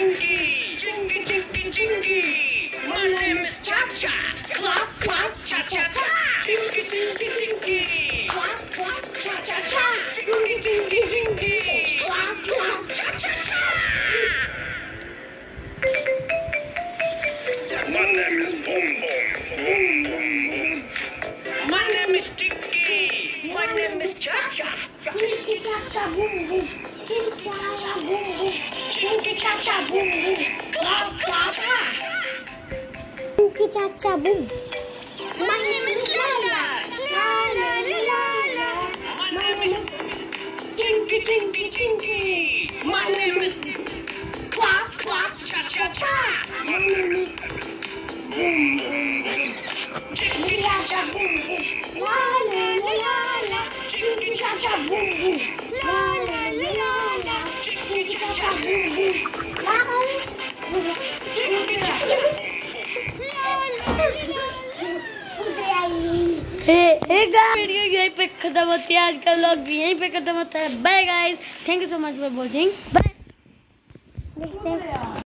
chinky, chinky, chinky, chinky. My name is Chacha. Clap, clap, cha cha cha. Chinky, chinky, chinky. Clap, clap, cha cha cha. Chinky, chinky, chinky. Clap, clap, cha cha cha. My name is Boom Boom, Boom Boom Boom. My name is Chinky. My name is Chacha. Chinky, chacha, boom boom. Chinky, chacha, boom boom. Chinky, chacha, boom boom. Clap, clap, clap. Chinky, chacha, boom. My name is Lala. La la la la la. My name is Chinky, Chinky, Chinky. My name is Clap, Clap, Cha Cha Cha. My name is Boom Boom Boom. Chinky, Cha Cha, Boom Boom. La la la la la. Chinky, Cha Cha, Boom Boom. La la la la la. Chinky, Cha Cha, Boom Boom. La Chinky, Cha Cha. Video यहीं पे खत्म होती है। आज का vlog भी यहीं पे खत्म होता है। Bye guys, thank you so much for watching. Bye.